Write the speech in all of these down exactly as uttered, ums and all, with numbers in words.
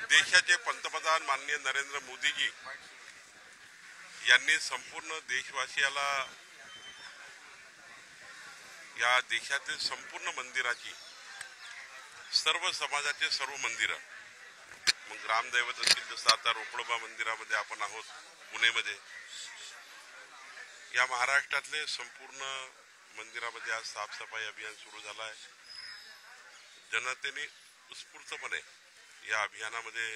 देशाचे पंतप्रधान माननीय नरेंद्र मोदीजी यांनी संपूर्ण देशवासियाला या देशातील संपूर्ण मंदिराची सर्व समाजाचे सर्व मंदिरं मग ग्रामदैवत असतील जसं आता रोकडोबा मंदिरामध्ये आपण आहोत पुणेमध्ये या महाराष्ट्रातले संपूर्ण मंदिरामध्ये आज साफसफाई अभियान सुरू झालं आहे। जनतेने उत्स्फूर्तपणे या अभियानामध्ये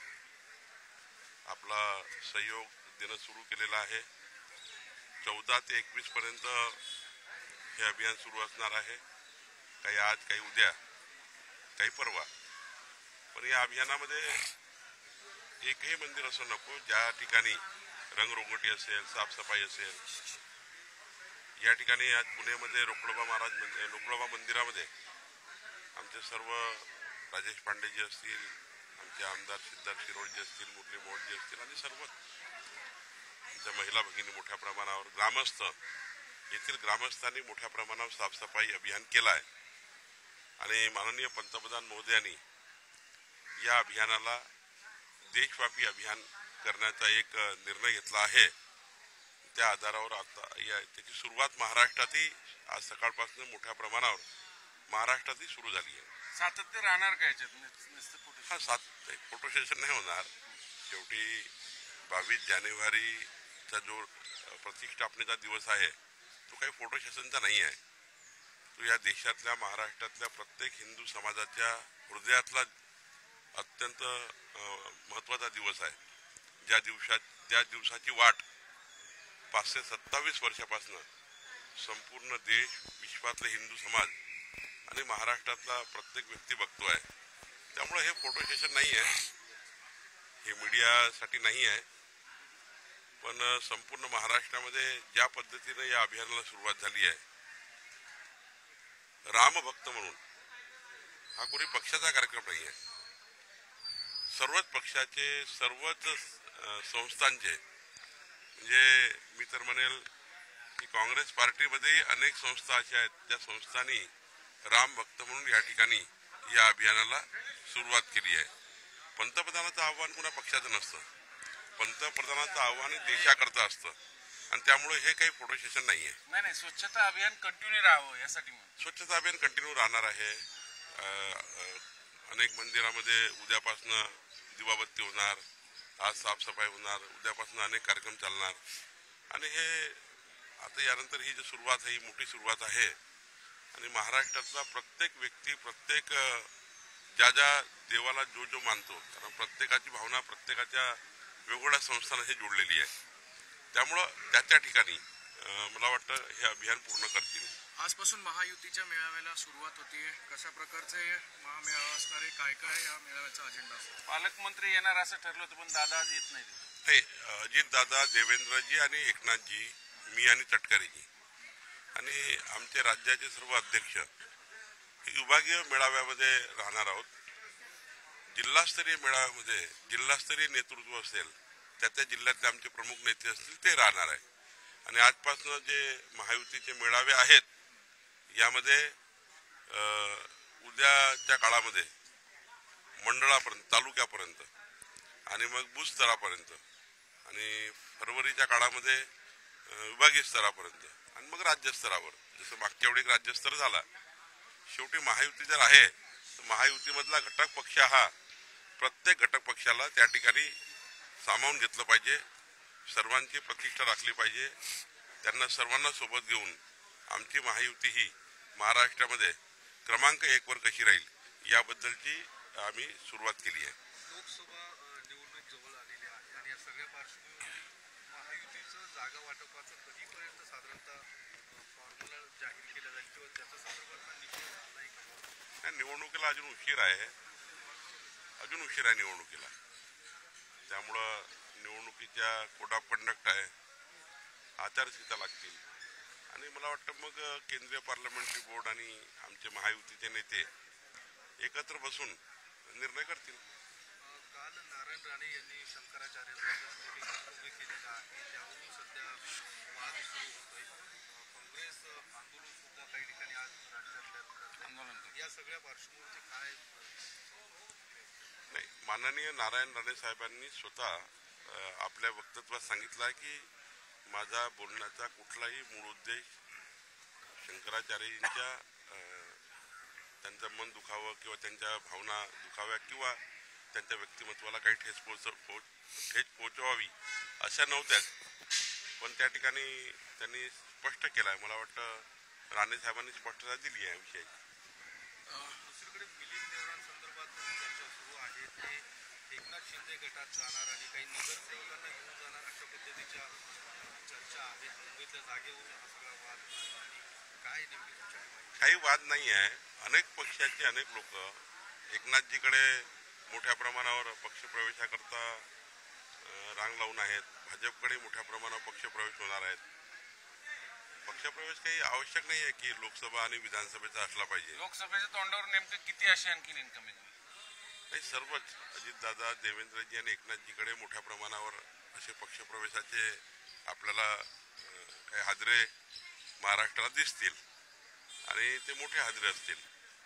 आपला सहयोग देणं सुरू केलेला आहे। चौदा ते एकवीस पर्यंत हे अभियान सुरू असणार आहे। काही आज काही उद्या काही परवा पण या अभियानामध्ये एकही मंदिर असं नको ज्या ठिकाणी रंगरंगोटी असेल साफसफाई असेल। या ठिकाणी आज पुण्यामध्ये रोकडोबा महाराज रोकडोबा मंदिरामध्ये आमचे सर्व राजेश पांडेजी असतील आमचे आमदार सिद्धार्थ शिरोळजी असतील मुरली मोहनजी असतील आणि सर्व आमच्या महिला भगिनी मोठ्या प्रमाणावर ग्रामस्थ येथील ग्रामस्थांनी मोठ्या प्रमाणावर साफसफाई अभियान केलं आहे आणि माननीय पंतप्रधान महोदयांनी या अभियानाला देशव्यापी अभियान करण्याचा एक निर्णय घेतला आहे। त्या आधारावर आता या त्याची सुरुवात महाराष्ट्रातही आज सकाळपासून मोठ्या प्रमाणावर महाराष्ट्रातही सुरू झाली आहे। सातत्य राहणार काय हा सात फोटो सेशन नाही होणार। शेवटी बावीस जानेवारीचा जो प्रतिष्ठापनेचा दिवस आहे तो काही फोटो सेशनचा नाही आहे। तो या देशातल्या महाराष्ट्रातल्या प्रत्येक हिंदू समाजाच्या हृदयातला अत्यंत महत्त्वाचा दिवस आहे। ज्या दिवसात त्या दिवसाची वाट पाचशे सत्तावीस वर्षापासून संपूर्ण देश विश्वातले हिंदू समाज आणि महाराष्ट्रातला प्रत्येक व्यक्ती बघतो आहे। त्यामुळे हे फोटो सेशन नाही आहे, हे मीडियासाठी नाही आहे, पण संपूर्ण महाराष्ट्रामध्ये ज्या पद्धतीने या अभियानाला सुरुवात झाली आहे रामभक्त म्हणून हा कोणी पक्षाचा कार्यक्रम नाही आहे। सर्वच पक्षाचे सर्वच संस्थांचे म्हणजे मी तर म्हणेल की काँग्रेस पार्टीमध्ये अनेक संस्था अशा आहेत ज्या संस्थांनी राम भक्त म्हणून या ठिकाणी या अभियानाला सुरुवात केली आहे। पंतप्रधानाचं आव्हान कुणा पक्षाचं नसतं, पंतप्रधानाचं आव्हान हे देशाकरता असतं आणि त्यामुळे हे काही फोटो सेशन नाही आहे। नाही नाही स्वच्छता अभियान कंटिन्यू राहावं यासाठी स्वच्छता अभियान कंटिन्यू राहणार आहे। अनेक मंदिरामध्ये उद्यापासून दिवाबत्ती होणार, आज साफसफाई होणार, उद्यापासून अनेक कार्यक्रम चालणार आणि हे आता यानंतर ही जी सुरुवात आहे ही मोठी सुरुवात आहे आणि महाराष्ट्रातला प्रत्येक व्यक्ती प्रत्येक ज्या ज्या देवाला जो जो मानतो कारण प्रत्येकाची भावना प्रत्येकाच्या वेगवेगळ्या संस्थांना हे जोडलेली आहे। त्यामुळं त्या त्या ठिकाणी मला वाटतं हे अभियान पूर्ण करतील। आजपासून महायुतीच्या मेळाव्याला सुरुवात होतीये, कशा प्रकारचे महामेळावा असणार आहे, काय काय या मेळाव्याचा अजेंडा असेल? पालकमंत्री येणार असं ठरलं होतं पण दादा आज येत नाही। अजित दादा, देवेंद्रजी आणि एकनाथजी, मी आणि तटकरेजी आणि आमचे राज्याचे सर्व अध्यक्ष विभागीय मेळाव्यामध्ये राहणार आहोत। जिल्हास्तरीय मेळाव्यामध्ये जिल्हास्तरीय नेतृत्व असेल त्या त्या जिल्ह्यातले आमचे प्रमुख नेते असतील ते राहणार आहे आणि आजपासून जे महायुतीचे मेळावे आहेत यामध्ये उद्याच्या काळामध्ये मंडळापर्यंत तालुक्यापर्यंत आणि मग बूथ स्तरापर्यंत आणि फरवरीच्या काळामध्ये विभागीय स्तरापर्यंत आणि मग राज्यस्तरावर जसं मागच्या वेळी राज्यस्तर झाला। शेवटी महायुती जर आहे तर महायुतीमधला घटक पक्ष हा प्रत्येक घटक पक्षाला त्या ठिकाणी सामावून घेतलं पाहिजे, सर्वांची प्रतिष्ठा राखली पाहिजे, त्यांना सर्वांना सोबत घेऊन आमची महायुती ही महाराष्ट्रामध्ये क्रमांक एक वर कशी राहील याबद्दलची आम्ही सुरुवात केली आहे। लोकसभा निवडणूक जवळ आलेली आहे आणि या सगळ्या पार्श्वभूमीवर महायुतीचं जागा वाटपाचं कधीपर्यंत साधारणतः फॉर्म्युला जाहीर केला जाईल किंवा त्याच्या संदर्भात निश्चित नाही का? निवडणुकीला अजून उशीर आहे, अजून उशीर आहे निवडणुकीला। त्यामुळं निवडणुकीच्या कोड ऑफ कंडक्ट आहे, आचारसंहिता लागतील आणि मला वाटतं मग केंद्रीय पार्लमेंटरी बोर्ड आणि आमचे महायुतीचे नेते एकत्र बसून निर्णय करतील। काल नारायण राणे यांनी शंकराचार्यांबद्दल उभे केलेला आहे, त्यावरून सध्या वाद सुरू होतोय। काँग्रेस आंदोलन सुद्धा काही ठिकाणी आज राज्यात आंदोलन या सगळ्या पार्श्वभूमीवर काय नाही माननीय नारायण राणे साहेबांनी स्वतः आपल्या वक्तव्यात सांगितलं आहे की माझा बोलण्याचा कुठलाही मूळ उद्देश शंकराचार्यांच्या त्यांचं मन दुखावं किंवा त्यांच्या भावना दुखाव्या किंवा त्यांच्या व्यक्तिमत्वाला काही ठेच पोच ठेच पोचवावी अशा नव्हत्याच. पण त्या ठिकाणी त्यांनी स्पष्ट केलं आहे. मला वाटतं राणे साहेबांनी स्पष्टता दिली आहे विषयाची. दुसरीकडे मिलिंद देवरांसंदर्भात चर्चा सुरू आहे. ते एकनाथ शिंदे गटात जाणार आणि काही नगरसेवकांना घेऊन जाणार अशा पद्धतीच्या चर्चा आहेत. मुंबईतल्या जागेवरून हा सगळा वाद आणि काय नेमकी तुमच्या काही वाद नाही आहे. अनेक पक्षाचे अनेक लोक एकनाथजीकडे मोठ्या प्रमाणावर पक्षप्रवेशाकरता रांग लावून आहेत. भाजपकडे मोठ्या प्रमाणावर पक्षप्रवेश होणार आहेत. पक्षप्रवेश काही आवश्यक नाही आहे की लोकसभा आणि विधानसभेचा असला पाहिजे. लोकसभेच्या तोंडावर नेमकं किती अशी आणखी इन्कमिंग काही सर्वच अजितदादा, देवेंद्रजी आणि एकनाथजीकडे मोठ्या प्रमाणावर असे पक्षप्रवेशाचे आपल्याला काही हादरे महाराष्ट्रात दिसतील आणि ते मोठे हादरे असतील.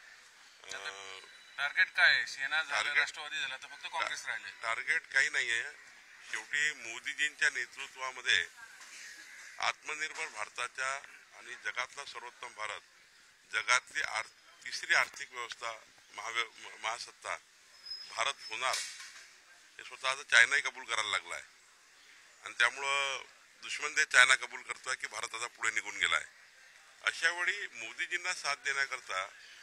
टार्गेट काय? सेना झालं, राष्ट्रवादी झाला, तर फक्त काँग्रेस राहिले. टार्गेट काही नाहीये. शेवटी मोदीजींच्या नेतृत्वामध्ये आत्मनिर्भर भारताच्या आणि जगातला सर्वोत्तम भारत, जगातली आर तिसरी आर्थिक व्यवस्था महाव्य महासत्ता भारत होणार हे स्वतः आता चायनाही कबूल करायला लागला आहे. आणि त्यामुळं दुश्मन देश चायना कबूल करतोय की भारत आता पुढे निघून गेलाय. अशा वेळी मोदीजींना साथ देण्याकरता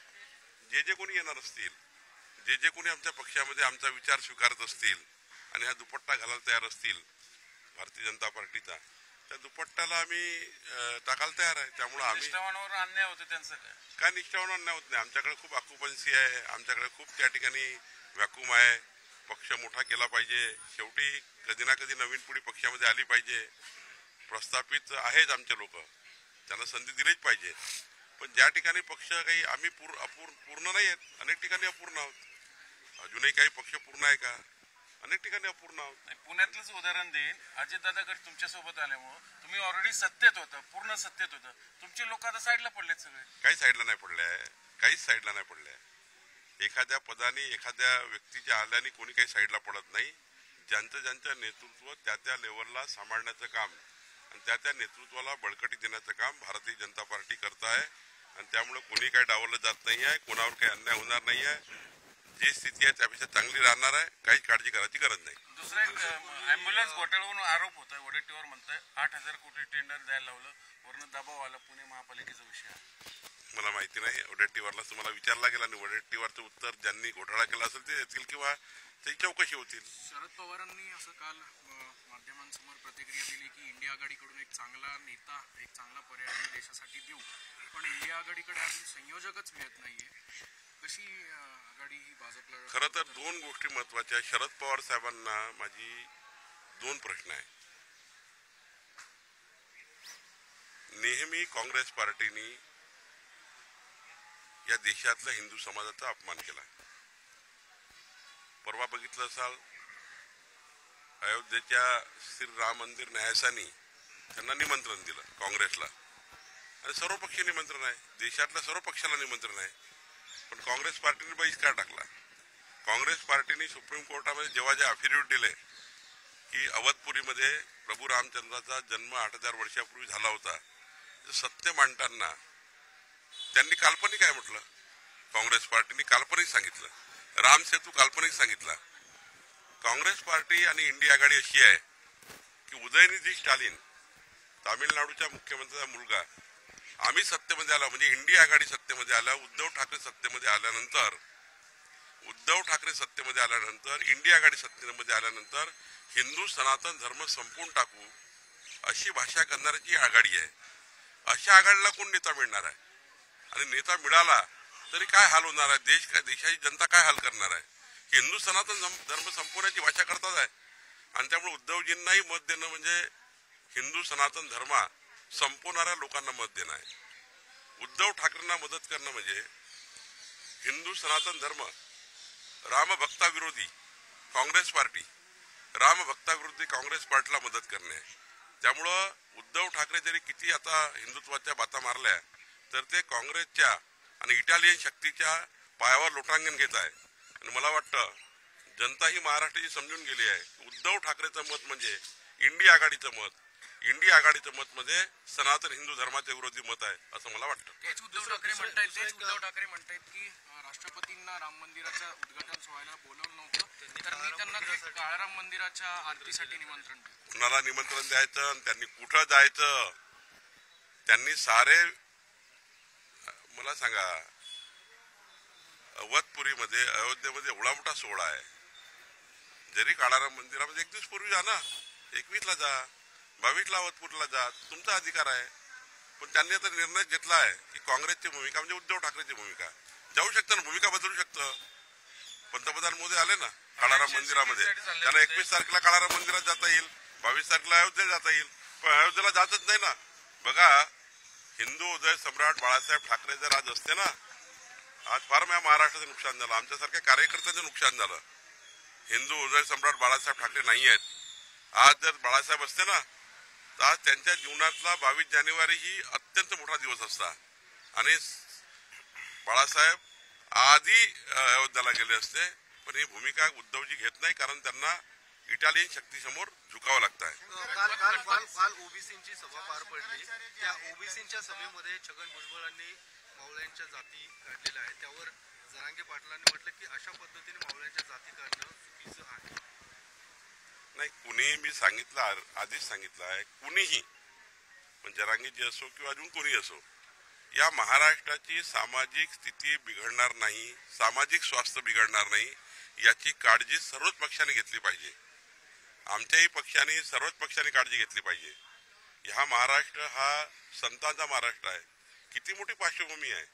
जे जे कोणी येणार असतील, जे जे कोणी आमच्या पक्षामध्ये आमचा विचार स्वीकारत असतील आणि हा दुपट्टा घालायला तयार असतील भारतीय जनता पार्टीचा, त्या दुपट्ट्याला आम्ही टाकायला तयार आहे. त्यामुळे आम्ही निष्ठावानावर अन्याय होते त्यांचं काय काय निष्ठावान अन्याय होत नाही. आमच्याकडे खूप ऑक्युपन्सी आहे, आमच्याकडे खूप त्या ठिकाणी व्हॅक्यूम आहे. पक्ष मोठा केला पाहिजे. शेवटी कधी ना कधी नवीन पिढी पक्षामध्ये आली पाहिजे. प्रस्थापित आहेच आमचे लोक, त्यांना संधी दिलीच पाहिजे. पण ज्या ठिकाणी पक्ष काही आम्ही पूर्ण अपूर्ण पूर्ण नाही आहेत, अनेक ठिकाणी अपूर्ण आहोत. अजूनही काही पक्ष पूर्ण आहे का? अनेक ठिकाणी अपूर्ण आहोत. पुण्यातलंच उदाहरण देईन. अजितदादाकडे तुमच्या सोबत आल्यामुळं तुम्ही ऑलरेडी सत्तेत होता, पूर्ण सत्तेत होतं. तुमचे लोक आता साईडला पडलेत सगळे. काही साईडला नाही पडले आहे, काहीच साईडला नाही पडले आहे. एखाद्या पदाने एखाद्या व्यक्तीच्या आल्याने कोणी काही साईडला पडत नाही. ज्यांचं ज्यांचं नेतृत्व त्या त्या लेवलला सांभाळण्याचं काम आणि त्या त्या नेतृत्वाला बळकटी देण्याचं काम भारतीय जनता पार्टी करत आहे. आणि त्यामुळे कोणी काही डावललं जात नाही आहे, कोणावर काही अन्याय होणार नाही आहे. जी स्थिती आहे त्यापेक्षा चांगली राहणार आहे. काही काळजी करायची गरज नाही. दुसरा एक अँब्युलन्स घोटाळ्यावरून आरोप होता. वडेट्टीवार म्हणताय आठ हजार कोटी टेंडर द्यायला लावलं, वरनं दबाव आला. पुणे महापालिकेचा विषय मला माहिती नाही. वडेट्टीवारला तुम्हाला विचारला गेला आणि वडेट्टीवारचं उत्तर ज्यांनी घोटाळा केला असेल ते येतील किंवा त्याची चौकशी होतील. शरद पवारांनी असं काल माध्यमांसमोर प्रतिक्रिया दिली की इंडिया आघाडीकडून एक चांगला नेता, एक चांगला पर्याय देशासाठी देऊ, पण इंडिया आघाडीकडे अजून संयोजकच मिळत नाहीये. कशी आघाडी ही भाजपला? खरं तर दोन गोष्टी महत्वाच्या. शरद पवार साहेबांना माझी दोन प्रश्न आहे. नेहमी काँग्रेस पार्टीने या देशातल्या हिंदू समाजाचा अपमान केला. परवा बघितलं असाल अयोध्येच्या श्री राम मंदिर न्यायालयाने त्यांना निमंत्रण दिलं काँग्रेसला, आणि सर्वपक्षीय निमंत्रण आहे, देशातल्या सर्व पक्षाला निमंत्रण आहे. पण काँग्रेस पार्टीने बहिष्कार टाकला. काँग्रेस पार्टीने सुप्रीम कोर्टामध्ये जेव्हा जे अफिडेव्हिट दिले की अवधपुरीमध्ये प्रभू रामचंद्राचा जन्म आठ हजार वर्षापूर्वी झाला होता, सत्य मांडताना त्यांनी काल्पनिक आहे म्हटलं. काँग्रेस पार्टीने काल्पनिक सांगितलं. राम सेतू काल्पनिक सांगितला. काँग्रेस पार्टी आणि इंडिया आघाडी अशी आहे की उदयनिधी स्टालिन तामिळनाडूच्या मुख्यमंत्र्याचा मुलगा, आम्ही सत्तेमध्ये आला म्हणजे इंडिया आघाडी सत्तेमध्ये आला, उद्धव ठाकरे सत्तेमध्ये आल्यानंतर उद्धव ठाकरे सत्तेमध्ये आल्यानंतर इंडिया आघाडी सत्तेमध्ये आल्यानंतर हिंदू सनातन धर्म संपवून टाकू अशी भाषा करणारी आघाडी आहे. अशा आघाडीला कोण नेता मिळणार आहे? आणि नेता मिळाला तरी काय हाल होणार आहे? देश काय, देशाची जनता काय हाल करणार आहे? हिंदू सनातन धर्म संपवण्याची भाषा करतात आहे. आणि त्यामुळे उद्धवजींनाही मत देणं म्हणजे हिंदू सनातन धर्म संपवणाऱ्या लोकांना मत देणं आहे. उद्धव ठाकरेंना मदत करणं म्हणजे हिंदू सनातन धर्म रामभक्ताविरोधी काँग्रेस पार्टी, रामभक्ताविरोधी काँग्रेस पार्टीला मदत करणे आहे. त्यामुळं उद्धव ठाकरे जरी किती आता हिंदुत्वाच्या बाता मारल्या तर ते काँग्रेसच्या आणि इटालियन शक्तीच्या पायावर लोटांगण घेत आहे. आणि मला वाटतं जनता ही महाराष्ट्राची समजून गेली आहे. उद्धव ठाकरेचं मत म्हणजे इंडिया आघाडीचं मत, इंडिया आघाडीचं मत म्हणजे सनातन हिंदू धर्माचे विरोधी मत आहे असं मला वाटतं. तेच उद्धव ठाकरे म्हणतायत तेच उद्धव ठाकरे म्हणतायत की अं, राष्ट्रपतींना राम मंदिराच्या उद्घाटन सोहळ्याला बोलवलं नव्हतं, तर मी त्यांना ते काळाराम मंदिराच्या आरतीसाठी निमंत्रण दिलं. कुणाला निमंत्रण द्यायचं आणि त्यांनी कुठं जायचं, त्यांनी सारे मला सांगा, अवधपुरीमध्ये अयोध्येमध्ये एवढा मोठा सोहळा आहे. जरी काळाराम मंदिरामध्ये एक दिवस पूर्वी जा ना, एकवीसला जा, बावीसला अवधपूरला जा, तुमचा अधिकार आहे. पण त्यांनी आता निर्णय घेतला आहे की काँग्रेसची भूमिका म्हणजे उद्धव ठाकरेची भूमिका जाऊ शकतं ना, भूमिका बदलू शकतं. पंतप्रधान मोदी आले ना काळाराम मंदिरामध्ये, त्यांना एकवीस तारखेला काळाराम मंदिरात जाता येईल, बावीस तारखेला अयोध्येला जाता येईल, पण अयोध्येला जातच नाही ना. बघा, हिंदू उदय सम्राट बाळासाहेब ठाकरे जर आज असते ना, आज फार माझ्या महाराष्ट्राचं नुकसान झालं, आमच्यासारख्या कार्यकर्त्याचं नुकसान झालं. हिंदू उदय सम्राट बाळासाहेब ठाकरे नाही आहेत. आज जर बाळासाहेब असते ना, तर आज त्यांच्या जीवनातला बावीस जानेवारी ही अत्यंत मोठा दिवस असता आणि बाळासाहेब आधी अयोध्येला गेले असते. पण ही भूमिका उद्धवजी घेत नाही, कारण त्यांना इटालियन शक्तीसमोर झुकावं लागत आहे. काल काल काल काल ओबीसींची सभा पार पडली. त्या ओबीसींच्या सभेमध्ये छगन भुजबळांनी मावळ्यांच्या जाती काढलेल्या आहेत. त्यावर जरांगे पाटलांनी म्हटलं की अशा पद्धतीने मावळ्यांच्या जाती काढणं चुकीचं आहे. नाही, कुणी मी सांगितलं, आधीच सांगितलं आहे, कुणीही, पण जरांगीजी असो किंवा अजून कोणी असो, या महाराष्ट्राची सामाजिक स्थिती बिघडणार नाही, सामाजिक स्वास्थ्य बिघडणार नाही, याची काळजी सर्वच पक्षांनी घेतली पाहिजे. आमच्याही पक्षाने सर्वच पक्षांनी काळजी घेतली पाहिजे. हा महाराष्ट्र हा संतांचा महाराष्ट्र आहे. किती मोठी पार्श्वभूमी आहे,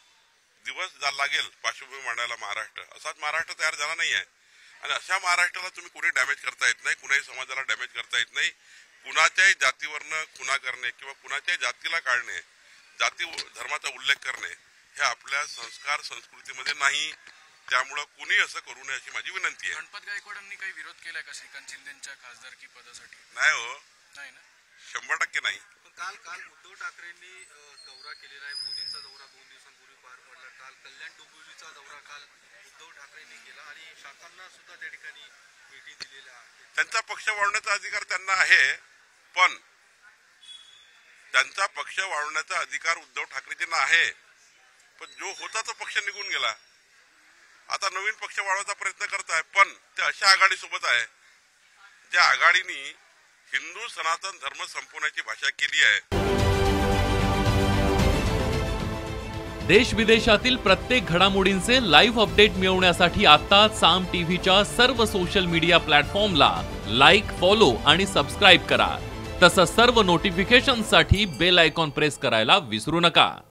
दिवस लागेल पार्श्वभूमी मांडायला. महाराष्ट्र असाच महाराष्ट्र तयार झाला नाही आहे आणि अशा महाराष्ट्राला तुम्ही कुणी डॅमेज करता येत नाही, कुणाही समाजाला डॅमेज करता येत नाही. कुणाच्याही जातीवरनं खुना करणे किंवा कुणाच्याही जातीला काढणे, जाती धर्माचा उल्लेख करणे हे आपल्या संस्कार संस्कृतीमध्ये नाही. त्यामुळं कुणी असं करू नये अशी माझी विनंती आहे. गणपत गायकवाडांनी काही विरोध केलाय का श्रीकांत शिंदेच्या खासदारकी पदासाठी? नाही हो, नाही ना, शंभर टक्के नाही. काल काल उद्धव ठाकरेंनी दौरा केलेला आहे. मोदींचा दौरा दोन दिवसांपूर्वी पार पडला. काल कल्याण डोंबिवलीचा दौरा काल उद्धव ठाकरेंनी केला आणि शाखांना सुद्धा त्या ठिकाणी भेटी दिलेल्या आहेत. त्यांचा पक्ष वाढवण्याचा अधिकार त्यांना आहे, पण त्यांचा पक्ष वाढवण्याचा अधिकार उद्धव ठाकरेजींना आहे. पण जो होता तो पक्ष निघून गेला. आता नवीन पक्ष वाढवायचा प्रयत्न करताय, पण ते अशा आघाडीसोबत आहे ज्या आघाडीनी हिंदू सनातन धर्म संपवण्याची भाषा केली आहे. देश विदेशातील प्रत्येक घडामोडींचे लाईव्ह अपडेट मिळवण्यासाठी आता साम टीव्हीच्या सर्व सोशल मीडिया प्लॅटफॉर्मला लाईक, फॉलो आणि सबस्क्राईब करा. तसंच सर्व नोटिफिकेशनसाठी बेल आयकॉन प्रेस करायला विसरू नका.